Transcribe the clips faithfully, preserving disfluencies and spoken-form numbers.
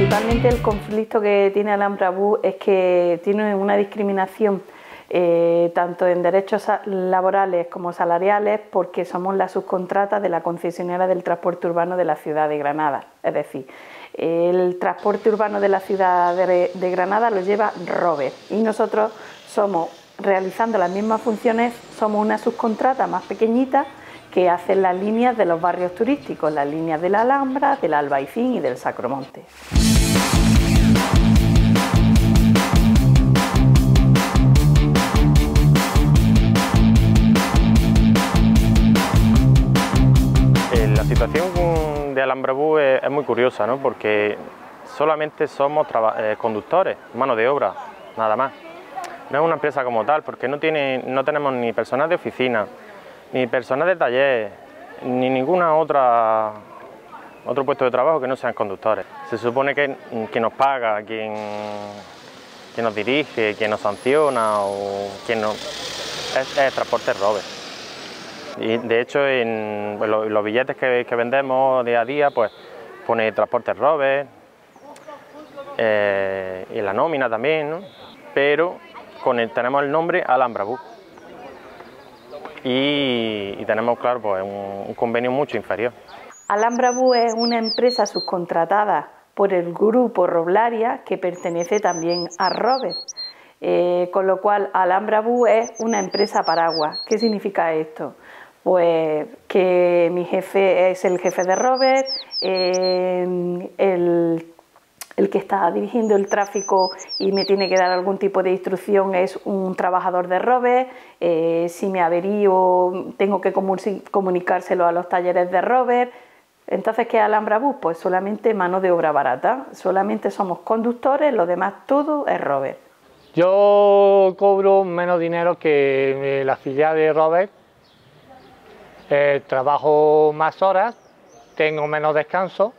Principalmente el conflicto que tiene Alhambra Bus es que tiene una discriminación eh, tanto en derechos laborales como salariales, porque somos la subcontrata de la concesionaria del transporte urbano de la ciudad de Granada. Es decir, el transporte urbano de la ciudad de, de Granada lo lleva Rober y nosotros somos, realizando las mismas funciones, somos una subcontrata más pequeñita que hacen las líneas de los barrios turísticos, las líneas de la Alhambra, del Albaicín y del Sacromonte. La situación de Alhambra Bus es, es muy curiosa, ¿no? Porque solamente somos eh, conductores, mano de obra, nada más. No es una empresa como tal, porque no, tiene, no tenemos ni personal de oficina, ni personal de taller, ni ninguna otra otro puesto de trabajo que no sean conductores. Se supone que quien nos paga, quien, quien nos dirige, quien nos sanciona o quien nos, es, es Transportes Rober. Y de hecho en pues, los, los billetes que, que vendemos día a día pues pone Transportes Rober, eh, y en la nómina también, ¿no? Pero con el, tenemos el nombre Alhambra Bus. Y, y tenemos, claro, pues un, un convenio mucho inferior. Alhambra Bus es una empresa subcontratada por el grupo Roblaria, que pertenece también a Rober, eh, con lo cual Alhambra Bus es una empresa paraguas. ¿Qué significa esto? Pues que mi jefe es el jefe de Rober, eh, el El que está dirigiendo el tráfico y me tiene que dar algún tipo de instrucción es un trabajador de Rober. Eh, si me averío, tengo que comunicárselo a los talleres de Rober. Entonces, ¿qué es Alhambra Bus? Pues solamente mano de obra barata. Solamente somos conductores, lo demás todo es Rober. Yo cobro menos dinero que la filial de Rober. Eh, trabajo más horas, tengo menos descanso.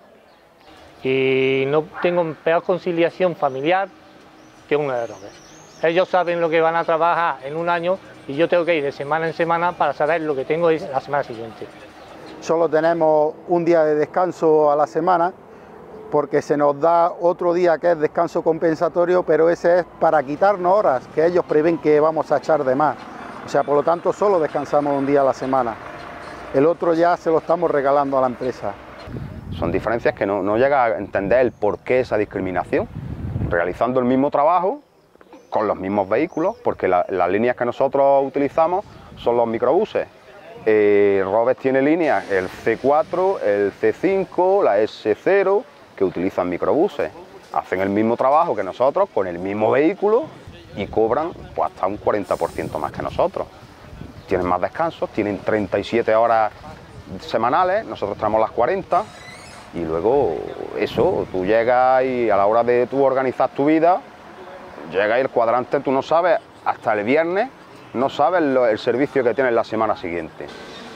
Y no tengo peor conciliación familiar que un Rober. Ellos saben lo que van a trabajar en un año y yo tengo que ir de semana en semana para saber lo que tengo la semana siguiente. Solo tenemos un día de descanso a la semana porque se nos da otro día que es descanso compensatorio, pero ese es para quitarnos horas que ellos prevén que vamos a echar de más. O sea, por lo tanto, solo descansamos un día a la semana. El otro ya se lo estamos regalando a la empresa. Son diferencias que no, no llega a entender el por qué esa discriminación, realizando el mismo trabajo con los mismos vehículos, porque la, las líneas que nosotros utilizamos son los microbuses. Eh, Rober tiene líneas, el ce cuatro, el ce cinco, la ese cero, que utilizan microbuses. Hacen el mismo trabajo que nosotros con el mismo vehículo y cobran pues, hasta un cuarenta por ciento más que nosotros. Tienen más descansos, tienen treinta y siete horas semanales, nosotros tenemos las cuarenta. Y luego eso, tú llegas y a la hora de tú organizar tu vida, llega y el cuadrante, tú no sabes, hasta el viernes, no sabes lo, el servicio que tienes la semana siguiente.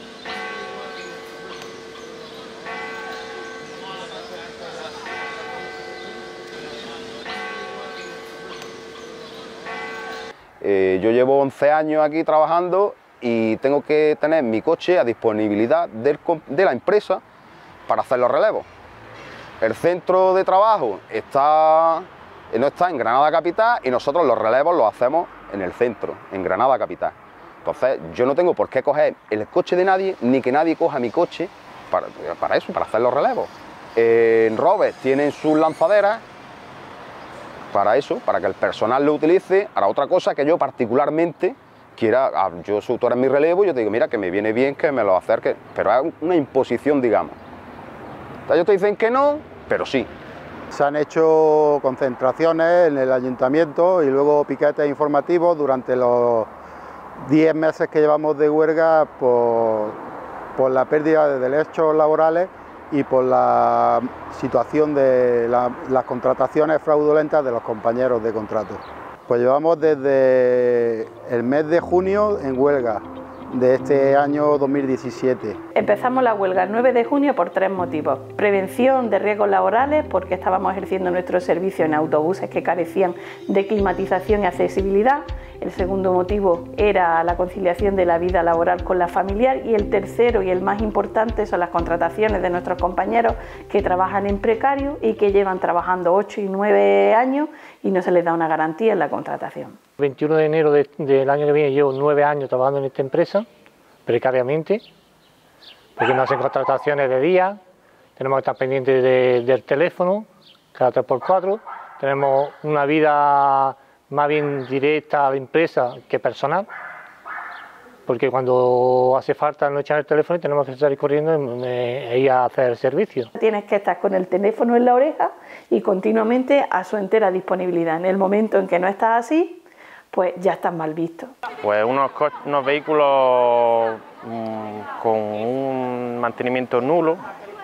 Eh, yo llevo once años aquí trabajando y tengo que tener mi coche a disponibilidad del, de la empresa para hacer los relevos. El centro de trabajo está, no está en Granada Capital y nosotros los relevos los hacemos en el centro, en Granada Capital. Entonces yo no tengo por qué coger el coche de nadie, ni que nadie coja mi coche para, para eso, para hacer los relevos. Eh, en Rober tienen sus lanzaderas para eso, para que el personal lo utilice. Ahora otra cosa que yo particularmente quiera, yo tú eres mi relevo, yo te digo, mira, que me viene bien que me lo acerques, pero es una imposición, digamos. Ellos te dicen que no, pero sí. Se han hecho concentraciones en el ayuntamiento y luego piquetes informativos durante los diez meses que llevamos de huelga por, por la pérdida de derechos laborales y por la situación de la, las contrataciones fraudulentas de los compañeros de contrato. Pues llevamos desde el mes de junio en huelga de este año dos mil diecisiete. Empezamos la huelga el nueve de junio por tres motivos. Prevención de riesgos laborales, porque estábamos ejerciendo nuestro servicio en autobuses que carecían de climatización y accesibilidad. El segundo motivo era la conciliación de la vida laboral con la familiar, y el tercero y el más importante son las contrataciones de nuestros compañeros que trabajan en precario y que llevan trabajando ocho y nueve años y no se les da una garantía en la contratación. veintiuno de enero de, del año que viene llevo nueve años trabajando en esta empresa, precariamente, porque no hacen contrataciones de día, tenemos que estar pendientes de, del teléfono cada tres por cuatro, tenemos una vida más bien directa a la empresa que personal, porque cuando hace falta no echan el teléfono y tenemos que salir corriendo e ir a hacer el servicio. Tienes que estar con el teléfono en la oreja y continuamente a su entera disponibilidad. En el momento en que no estás así, pues ya estás mal visto. Pues unos, unos vehículos mmm, con un mantenimiento nulo,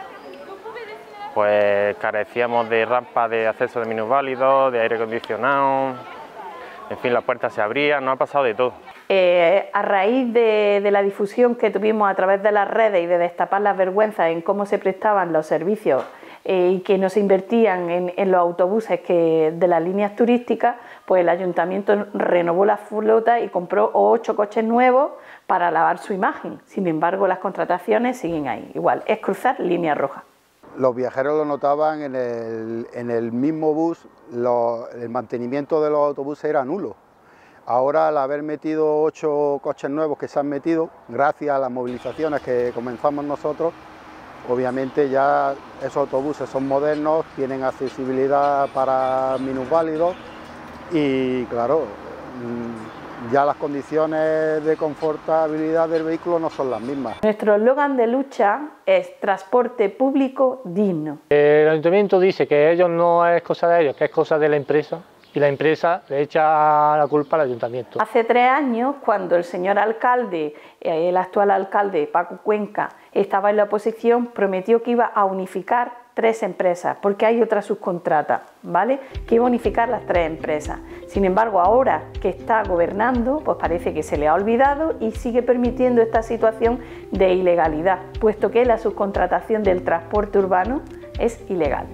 pues carecíamos de rampas de acceso de minusválidos, de aire acondicionado, en fin, las puertas se abrían, nos ha pasado de todo. Eh, a raíz de, de la difusión que tuvimos a través de las redes y de destapar las vergüenzas en cómo se prestaban los servicios eh, y que no se invertían en, en los autobuses que, de las líneas turísticas, pues el ayuntamiento renovó la flota y compró ocho coches nuevos para lavar su imagen. Sin embargo, las contrataciones siguen ahí. Igual, es cruzar línea roja. Los viajeros lo notaban en el, en el mismo bus, lo, el mantenimiento de los autobuses era nulo. Ahora, al haber metido ocho coches nuevos que se han metido, gracias a las movilizaciones que comenzamos nosotros, obviamente ya esos autobuses son modernos, tienen accesibilidad para minusválidos y, claro, ya las condiciones de confortabilidad del vehículo no son las mismas. Nuestro eslogan de lucha es transporte público digno. El ayuntamiento dice que ellos no es cosa de ellos, que es cosa de la empresa, y la empresa le echa la culpa al ayuntamiento. Hace tres años, cuando el señor alcalde, el actual alcalde Paco Cuenca, estaba en la oposición, prometió que iba a unificar tres empresas, porque hay otra subcontrata, ¿vale? Que iba a unificar las tres empresas. Sin embargo, ahora que está gobernando, pues parece que se le ha olvidado y sigue permitiendo esta situación de ilegalidad, puesto que la subcontratación del transporte urbano es ilegal.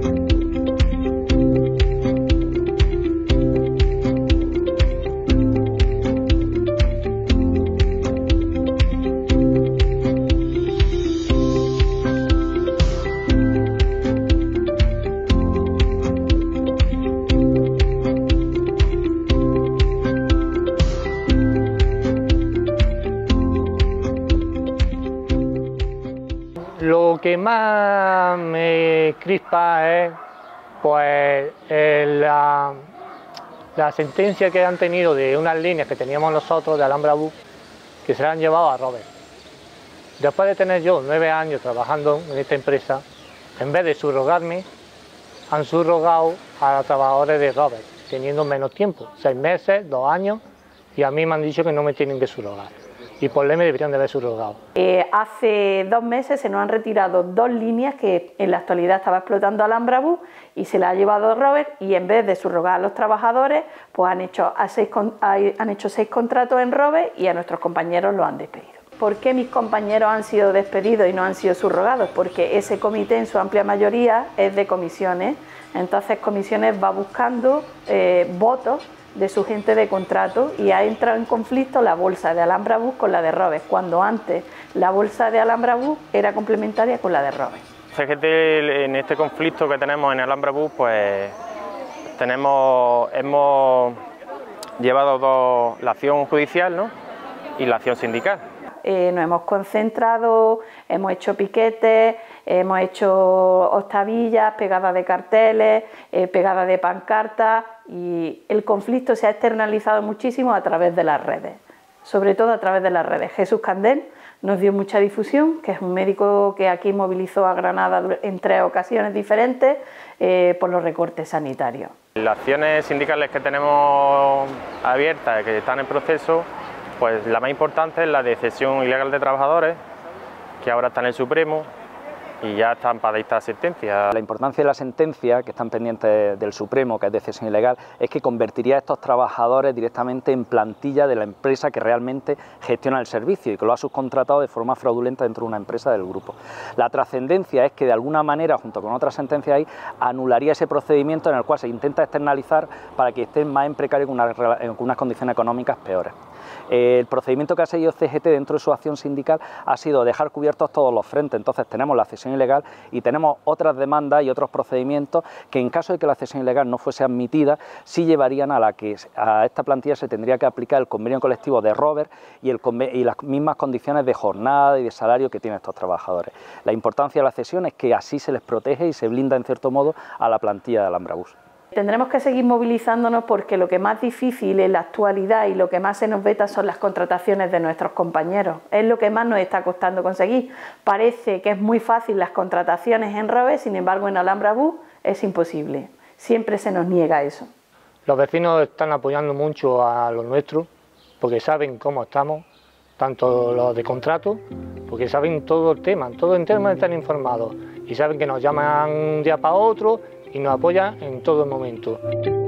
Lo que más me crispa es pues, eh, la, la sentencia que han tenido de unas líneas que teníamos nosotros de Alhambra Bus, que se la han llevado a Robert. Después de tener yo nueve años trabajando en esta empresa, en vez de subrogarme, han subrogado a los trabajadores de Robert, teniendo menos tiempo, seis meses, dos años, y a mí me han dicho que no me tienen que subrogar. Y por ley me deberían de haber subrogado. Eh, hace dos meses se nos han retirado dos líneas que en la actualidad estaba explotando Alhambra Bus y se la ha llevado Robert, y en vez de subrogar a los trabajadores, pues han hecho, a seis, han hecho seis contratos en Robert y a nuestros compañeros los han despedido. ¿Por qué mis compañeros han sido despedidos y no han sido subrogados? Porque ese comité en su amplia mayoría es de comisiones, entonces comisiones va buscando eh, votos de su gente de contrato y ha entrado en conflicto la bolsa de Alhambra Bus con la de Robert, cuando antes la bolsa de Alhambra Bus era complementaria con la de Robert. C G T, en este conflicto que tenemos en Alhambra Bus, pues tenemos, hemos llevado dos, la acción judicial, ¿no?, y la acción sindical. Eh, nos hemos concentrado, hemos hecho piquetes, hemos hecho octavillas, pegadas de carteles, eh, pegadas de pancartas, y el conflicto se ha externalizado muchísimo a través de las redes, sobre todo a través de las redes. Jesús Candel nos dio mucha difusión, que es un médico que aquí movilizó a Granada en tres ocasiones diferentes eh, por los recortes sanitarios. Las acciones sindicales que tenemos abiertas, que están en proceso, pues la más importante es la de cesión ilegal de trabajadores, que ahora está en el Supremo, y ya están para dictar sentencia. La importancia de la sentencia, que están pendientes del Supremo, que es de cesión ilegal, es que convertiría a estos trabajadores directamente en plantilla de la empresa que realmente gestiona el servicio y que lo ha subcontratado de forma fraudulenta dentro de una empresa del grupo. La trascendencia es que de alguna manera, junto con otras sentencias ahí, anularía ese procedimiento en el cual se intenta externalizar para que estén más en precario con unas, con unas condiciones económicas peores. El procedimiento que ha seguido C G T dentro de su acción sindical ha sido dejar cubiertos todos los frentes. Entonces tenemos la cesión ilegal y tenemos otras demandas y otros procedimientos que, en caso de que la cesión ilegal no fuese admitida, sí llevarían a la que a esta plantilla se tendría que aplicar el convenio colectivo de Robert y, el, y las mismas condiciones de jornada y de salario que tienen estos trabajadores. La importancia de la cesión es que así se les protege y se blinda en cierto modo a la plantilla de Alhambra Bus. Tendremos que seguir movilizándonos porque lo que más difícil en la actualidad y lo que más se nos veta son las contrataciones de nuestros compañeros. Es lo que más nos está costando conseguir. Parece que es muy fácil las contrataciones en Robert, sin embargo en Alhambra Bus es imposible. Siempre se nos niega eso. Los vecinos están apoyando mucho a los nuestros porque saben cómo estamos, tanto los de contrato, porque saben todo el tema, todo el tema están informados y saben que nos llaman un día para otro y nos apoya en todo momento.